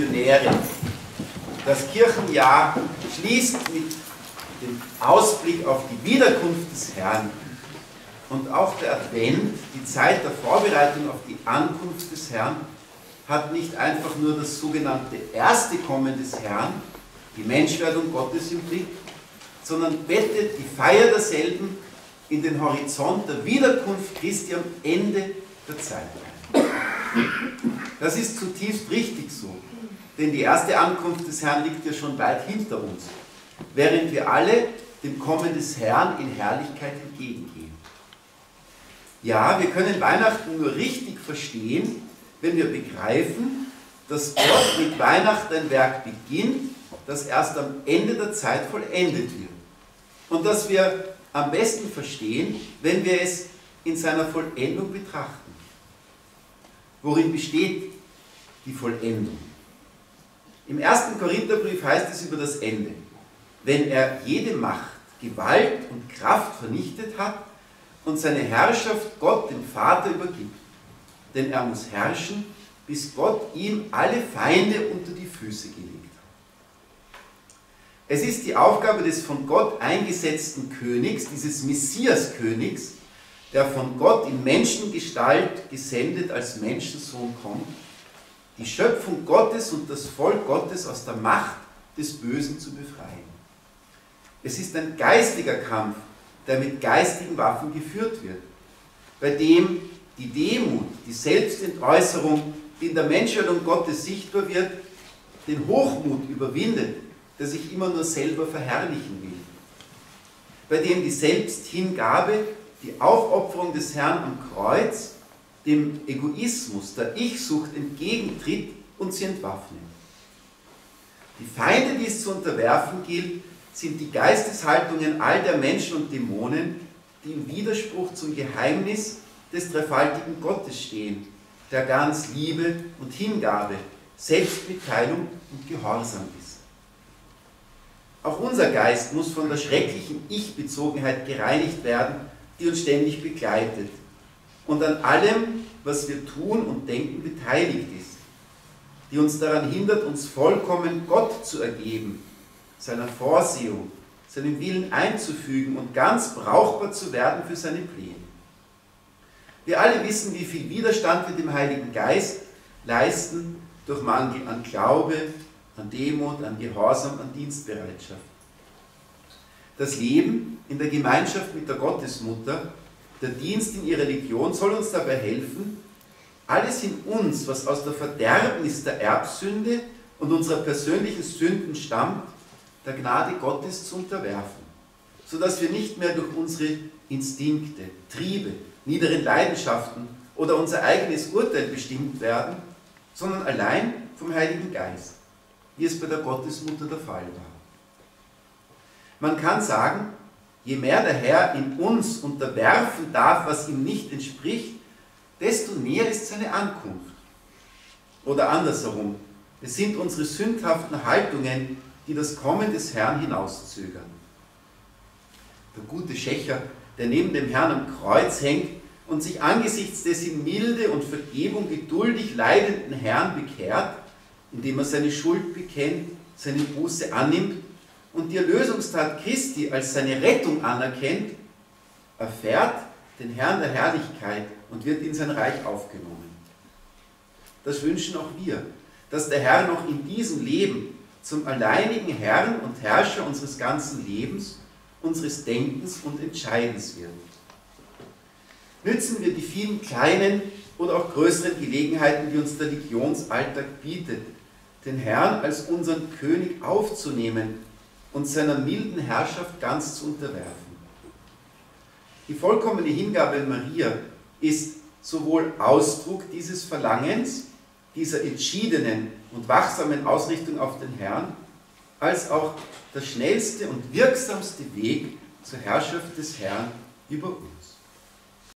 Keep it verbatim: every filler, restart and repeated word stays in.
Missionäre. Das Kirchenjahr schließt mit dem Ausblick auf die Wiederkunft des Herrn. Und auch der Advent, die Zeit der Vorbereitung auf die Ankunft des Herrn, hat nicht einfach nur das sogenannte erste Kommen des Herrn, die Menschwerdung Gottes im Blick, sondern bettet die Feier derselben in den Horizont der Wiederkunft Christi am Ende der Zeit ein. Das ist zutiefst richtig so, denn die erste Ankunft des Herrn liegt ja schon weit hinter uns, während wir alle dem Kommen des Herrn in Herrlichkeit entgegengehen. Ja, wir können Weihnachten nur richtig verstehen, wenn wir begreifen, dass Gott mit Weihnachten ein Werk beginnt, das erst am Ende der Zeit vollendet wird. Und das wir am besten verstehen, wenn wir es in seiner Vollendung betrachten. Worin besteht die Vollendung? Im ersten Korintherbrief heißt es über das Ende: Wenn er jede Macht, Gewalt und Kraft vernichtet hat und seine Herrschaft Gott, dem Vater, übergibt. Denn er muss herrschen, bis Gott ihm alle Feinde unter die Füße gelegt hat. Es ist die Aufgabe des von Gott eingesetzten Königs, dieses Messiaskönigs, der von Gott in Menschengestalt gesendet als Menschensohn kommt, die Schöpfung Gottes und das Volk Gottes aus der Macht des Bösen zu befreien. Es ist ein geistiger Kampf, der mit geistigen Waffen geführt wird, bei dem die Demut, die Selbstentäußerung, die in der Menschwerdung Gottes sichtbar wird, den Hochmut überwindet, der sich immer nur selber verherrlichen will. Bei dem die Selbsthingabe, die Aufopferung des Herrn am Kreuz, dem Egoismus, der Ich-Sucht entgegentritt und sie entwaffnet. Die Feinde, die es zu unterwerfen gilt, sind die Geisteshaltungen all der Menschen und Dämonen, die im Widerspruch zum Geheimnis des dreifaltigen Gottes stehen, der ganz Liebe und Hingabe, Selbstmitteilung und Gehorsam ist. Auch unser Geist muss von der schrecklichen Ich-Bezogenheit gereinigt werden, die uns ständig begleitet und an allem, was wir tun und denken, beteiligt ist, die uns daran hindert, uns vollkommen Gott zu ergeben, seiner Vorsehung, seinem Willen einzufügen und ganz brauchbar zu werden für seine Pläne. Wir alle wissen, wie viel Widerstand wir dem Heiligen Geist leisten durch Mangel an Glaube, an Demut, an Gehorsam, an Dienstbereitschaft. Das Leben in der Gemeinschaft mit der Gottesmutter, der Dienst in ihrer Religion soll uns dabei helfen, alles in uns, was aus der Verderbnis der Erbsünde und unserer persönlichen Sünden stammt, der Gnade Gottes zu unterwerfen, sodass wir nicht mehr durch unsere Instinkte, Triebe, niederen Leidenschaften oder unser eigenes Urteil bestimmt werden, sondern allein vom Heiligen Geist, wie es bei der Gottesmutter der Fall war. Man kann sagen, je mehr der Herr in uns unterwerfen darf, was ihm nicht entspricht, desto näher ist seine Ankunft. Oder andersherum, es sind unsere sündhaften Haltungen, die das Kommen des Herrn hinauszögern. Der gute Schächer, der neben dem Herrn am Kreuz hängt und sich angesichts des in Milde und Vergebung geduldig leidenden Herrn bekehrt, indem er seine Schuld bekennt, seine Buße annimmt und die Erlösungstat Christi als seine Rettung anerkennt, erfährt den Herrn der Herrlichkeit und wird in sein Reich aufgenommen. Das wünschen auch wir, dass der Herr noch in diesem Leben zum alleinigen Herrn und Herrscher unseres ganzen Lebens, unseres Denkens und Entscheidens wird. Nützen wir die vielen kleinen oder auch größeren Gelegenheiten, die uns der Religionsalltag bietet, den Herrn als unseren König aufzunehmen und seiner milden Herrschaft ganz zu unterwerfen. Die vollkommene Hingabe an Maria ist sowohl Ausdruck dieses Verlangens, dieser entschiedenen und wachsamen Ausrichtung auf den Herrn, als auch der schnellste und wirksamste Weg zur Herrschaft des Herrn über uns.